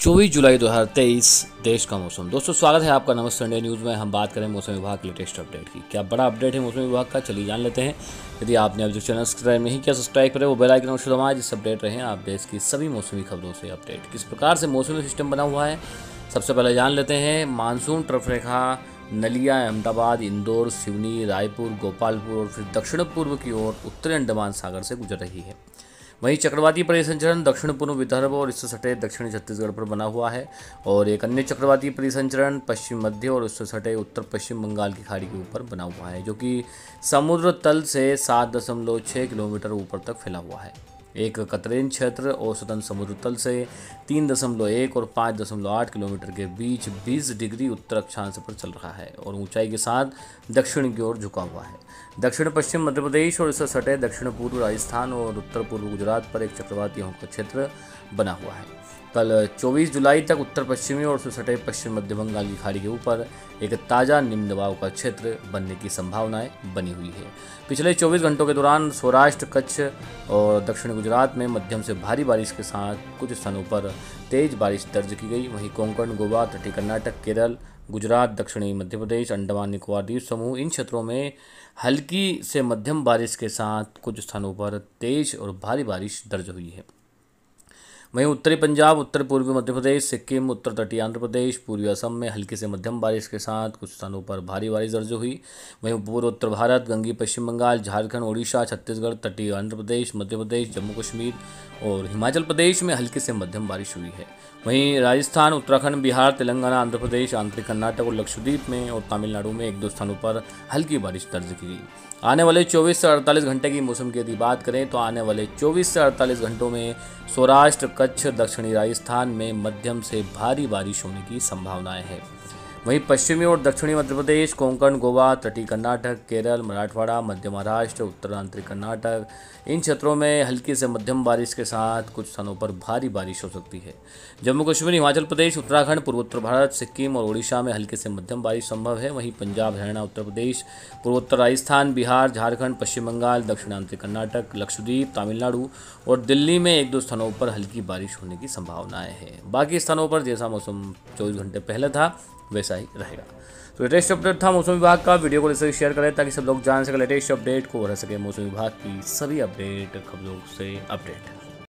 24 जुलाई 2023 देश का मौसम। दोस्तों स्वागत है आपका नमस्ते इंडिया न्यूज़ में। हम बात करें मौसम विभाग के लेटेस्ट अपडेट की। क्या बड़ा अपडेट है मौसम विभाग का, चलिए जान लेते हैं। यदि आपने अभी तक चैनल सब्सक्राइब नहीं किया, सब्सक्राइब करें, वो बेल आइकन अवश्य दबाएं जिससे अपडेट रहें आप देश की सभी मौसमी खबरों से अपडेट। किस प्रकार से मौसमी सिस्टम बना हुआ है सबसे पहले जान लेते हैं। मानसून ट्रफ रेखा नलिया अहमदाबाद, इंदौर, सिवनी, रायपुर, गोपालपुर और फिर दक्षिण पूर्व की ओर उत्तरी अंडमान सागर से गुजर रही है। वहीं चक्रवाती परिसंचरण दक्षिण पूर्व विदर्भ और इससे सटे दक्षिणी छत्तीसगढ़ पर बना हुआ है और एक अन्य चक्रवाती परिसंचरण पश्चिम मध्य और इससे सटे उत्तर पश्चिम बंगाल की खाड़ी के ऊपर बना हुआ है, जो कि समुद्र तल से 7.6 किलोमीटर ऊपर तक फैला हुआ है। एक कतरेन क्षेत्र औसतन समुद्र तल से 3.1 और 5.8 किलोमीटर के बीच 20 डिग्री उत्तर अक्षांश पर चल रहा है और ऊंचाई के साथ दक्षिण की ओर झुका हुआ है। दक्षिण पश्चिम मध्य प्रदेश और इससे सटे दक्षिण पूर्व राजस्थान और उत्तर पूर्व गुजरात पर एक चक्रवाती का क्षेत्र बना हुआ है। कल 24 जुलाई तक उत्तर पश्चिमी और उससे सटे पश्चिम मध्य बंगाल की खाड़ी के ऊपर एक ताज़ा निम्न दबाव का क्षेत्र बनने की संभावनाएं बनी हुई है। पिछले 24 घंटों के दौरान सौराष्ट्र, कच्छ और दक्षिण गुजरात में मध्यम से भारी बारिश के साथ कुछ स्थानों पर तेज बारिश दर्ज की गई। वहीं कोंकण, गोवा, तटीय कर्नाटक, केरल, गुजरात, दक्षिणी मध्य प्रदेश, अंडमान निकोबार द्वीप समूह, इन क्षेत्रों में हल्की से मध्यम बारिश के साथ कुछ स्थानों पर तेज और भारी बारिश दर्ज हुई है। वहीं उत्तरी पंजाब, उत्तर पूर्वी मध्य प्रदेश, सिक्किम, उत्तर तटीय आंध्र प्रदेश, पूर्वी असम में हल्की से मध्यम बारिश के साथ कुछ स्थानों पर भारी बारिश दर्ज हुई। वहीं पूर्व उत्तर भारत, गंगी पश्चिम बंगाल, झारखंड, ओडिशा, छत्तीसगढ़, तटीय आंध्र प्रदेश, मध्य प्रदेश, जम्मू कश्मीर और हिमाचल प्रदेश में हल्की से मध्यम बारिश हुई है। वहीं राजस्थान, उत्तराखंड, बिहार, तेलंगाना, आंध्र प्रदेश, आंतरिक कर्नाटक और लक्षद्वीप में और तमिलनाडु में एक दो स्थानों पर हल्की बारिश दर्ज की गई। आने वाले 24 से 48 घंटे की मौसम की यदि बात करें तो आने वाले 24 से 48 घंटों में सौराष्ट्र, कच्छ, दक्षिणी राजस्थान में मध्यम से भारी बारिश होने की संभावनाएं हैं। वहीं पश्चिमी और दक्षिणी मध्य प्रदेश, कोंकण, गोवा, तटीय कर्नाटक, केरल, मराठवाड़ा, मध्य महाराष्ट्र, उत्तर आंतरिक कर्नाटक, इन क्षेत्रों में हल्की से मध्यम बारिश के साथ कुछ स्थानों पर भारी बारिश हो सकती है। जम्मू कश्मीर, हिमाचल प्रदेश, उत्तराखंड, पूर्वोत्तर भारत, सिक्किम और ओडिशा में हल्की से मध्यम बारिश संभव है। वहीं पंजाब, हरियाणा, उत्तर प्रदेश, पूर्वोत्तर राजस्थान, बिहार, झारखंड, पश्चिम बंगाल, दक्षिण आंतरिक कर्नाटक, लक्षद्वीप, तमिलनाडु और दिल्ली में एक दो स्थानों पर हल्की बारिश होने की संभावनाएं हैं। बाकी स्थानों पर जैसा मौसम 24 घंटे पहले था वैसा ही रहेगा। तो लेटेस्ट अपडेट था मौसम विभाग का। वीडियो को जैसे शेयर करें ताकि सब लोग जान सके लेटेस्ट अपडेट को रह सके मौसम विभाग की सभी अपडेट खबरों से अपडेट।